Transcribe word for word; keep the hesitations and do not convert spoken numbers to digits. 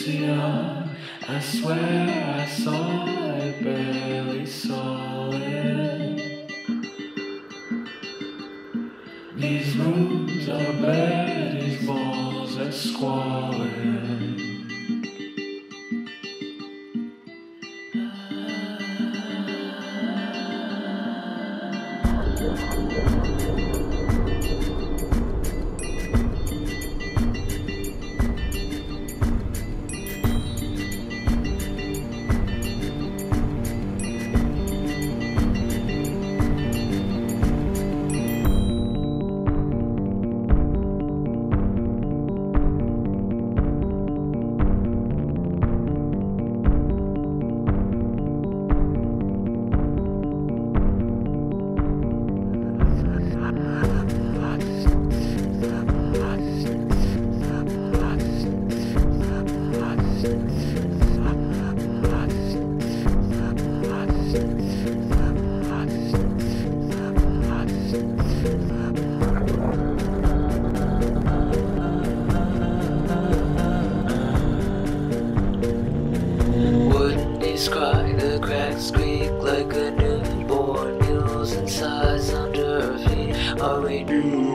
nicosia. I swear I saw it, barely saw it. These rooms are bare, these walls are squalid. Cry, the cracks creak like a newborn, mewls and sighs under her feet. Are we